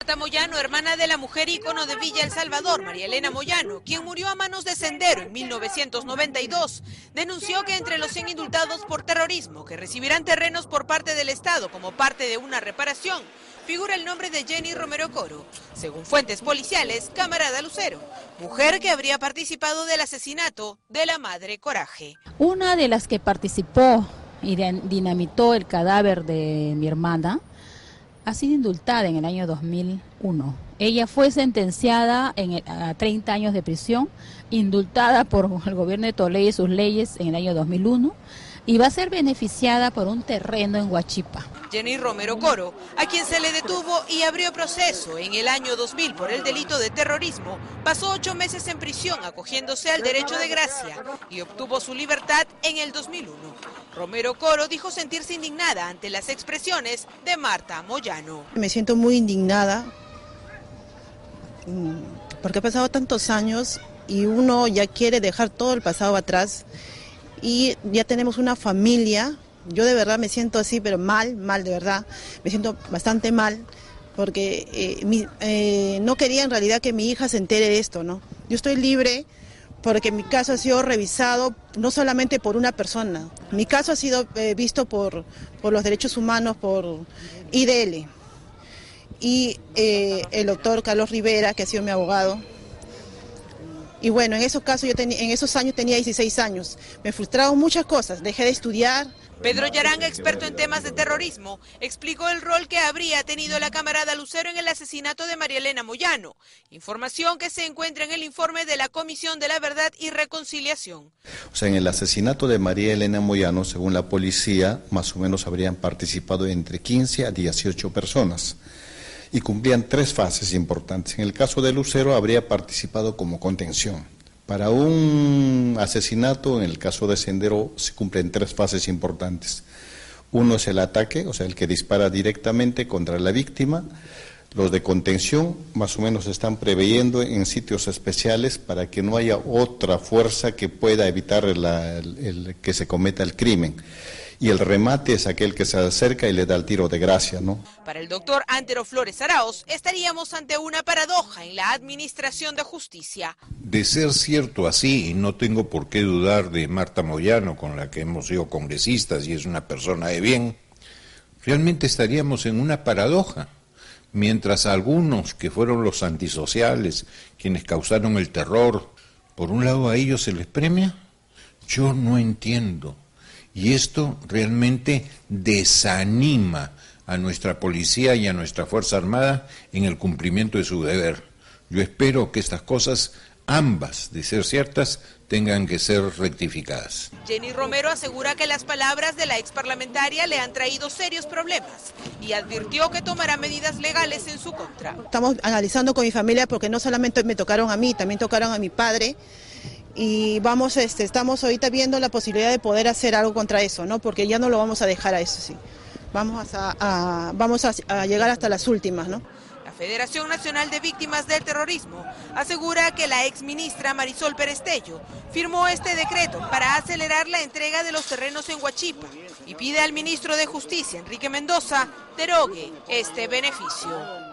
Marta Moyano, hermana de la mujer ícono de Villa El Salvador, María Elena Moyano, quien murió a manos de Sendero en 1992, denunció que entre los 100 indultados por terrorismo que recibirán terrenos por parte del Estado como parte de una reparación, figura el nombre de Jenny Romero Coro, según fuentes policiales, camarada Lucero, mujer que habría participado del asesinato de la madre Coraje. Una de las que participó y dinamitó el cadáver de mi hermana ha sido indultada en el año 2001. Ella fue sentenciada a 30 años de prisión, indultada por el gobierno de Toledo y sus leyes en el año 2001, y va a ser beneficiada por un terreno en Huachipa. Jenny Romero Coro, a quien se le detuvo y abrió proceso en el año 2000 por el delito de terrorismo, pasó 8 meses en prisión acogiéndose al derecho de gracia y obtuvo su libertad en el 2001. Romero Coro dijo sentirse indignada ante las expresiones de Marta Moyano. Me siento muy indignada porque ha pasado tantos años y uno ya quiere dejar todo el pasado atrás y ya tenemos una familia. Yo de verdad me siento así, pero mal de verdad, me siento bastante mal porque no quería en realidad que mi hija se entere de esto, ¿no? Yo estoy libre porque mi caso ha sido revisado no solamente por una persona, mi caso ha sido visto por los derechos humanos, por IDL y el doctor Carlos Rivera, que ha sido mi abogado. Y bueno, en esos casos en esos años tenía 16 años, me frustraron muchas cosas, dejé de estudiar. Pedro Yaranga, experto en temas de terrorismo, explicó el rol que habría tenido la camarada Lucero en el asesinato de María Elena Moyano, información que se encuentra en el informe de la Comisión de la Verdad y Reconciliación. O sea, en el asesinato de María Elena Moyano, según la policía, más o menos habrían participado entre 15 a 18 personas y cumplían 3 fases importantes. En el caso de Lucero habría participado como contención. Para un asesinato, en el caso de Sendero, se cumplen 3 fases importantes. Uno es el ataque, o sea, el que dispara directamente contra la víctima. Los de contención más o menos están preveyendo en sitios especiales para que no haya otra fuerza que pueda evitar que se cometa el crimen. Y el remate es aquel que se acerca y le da el tiro de gracia, ¿no? Para el doctor Antero Flores Araoz, estaríamos ante una paradoja en la administración de justicia. De ser cierto así, y no tengo por qué dudar de Marta Moyano, con la que hemos sido congresistas y es una persona de bien, realmente estaríamos en una paradoja. Mientras algunos que fueron los antisociales, quienes causaron el terror, por un lado a ellos se les premia, yo no entiendo. Y esto realmente desanima a nuestra policía y a nuestra Fuerza Armada en el cumplimiento de su deber. Yo espero que estas cosas, ambas, de ser ciertas, tengan que ser rectificadas. Jenny Romero asegura que las palabras de la exparlamentaria le han traído serios problemas y advirtió que tomará medidas legales en su contra. Estamos analizando con mi familia porque no solamente me tocaron a mí, también tocaron a mi padre. Y estamos ahorita viendo la posibilidad de poder hacer algo contra eso, ¿no? Porque ya no lo vamos a dejar a eso, sí. Vamos a llegar hasta las últimas, ¿no? La Federación Nacional de Víctimas del Terrorismo asegura que la exministra Marisol Pérez Tello firmó este decreto para acelerar la entrega de los terrenos en Huachipa y pide al ministro de Justicia, Enrique Mendoza, derogue este beneficio.